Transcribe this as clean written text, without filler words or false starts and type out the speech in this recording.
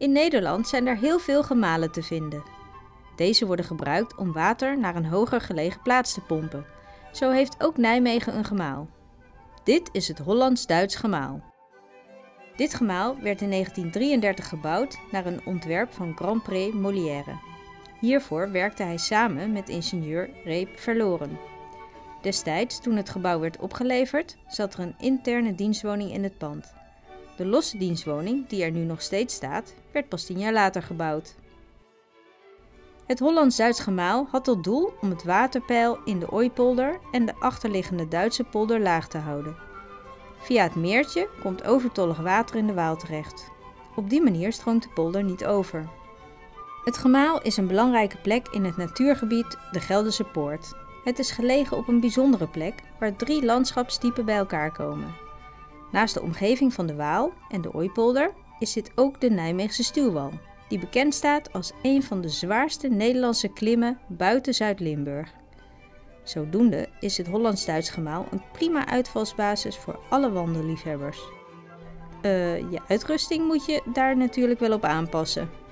In Nederland zijn er heel veel gemalen te vinden. Deze worden gebruikt om water naar een hoger gelegen plaats te pompen. Zo heeft ook Nijmegen een gemaal. Dit is het Hollands-Duits gemaal. Dit gemaal werd in 1933 gebouwd naar een ontwerp van Grand-Pré Molière. Hiervoor werkte hij samen met ingenieur Reep Verloren. Destijds, toen het gebouw werd opgeleverd, zat er een interne dienstwoning in het pand. De losse dienstwoning, die er nu nog steeds staat, werd pas 10 jaar later gebouwd. Het Hollands-Duits gemaal had tot doel om het waterpeil in de Ooipolder en de achterliggende Duitse polder laag te houden. Via het meertje komt overtollig water in de Waal terecht. Op die manier stroomt de polder niet over. Het gemaal is een belangrijke plek in het natuurgebied de Gelderse Poort. Het is gelegen op een bijzondere plek waar 3 landschapstypen bij elkaar komen. Naast de omgeving van de Waal en de Ooipolder is dit ook de Nijmeegse Stuwwal, die bekend staat als een van de zwaarste Nederlandse klimmen buiten Zuid-Limburg. Zodoende is het Hollands-Duits gemaal een prima uitvalsbasis voor alle wandelliefhebbers. Je uitrusting moet je daar natuurlijk wel op aanpassen.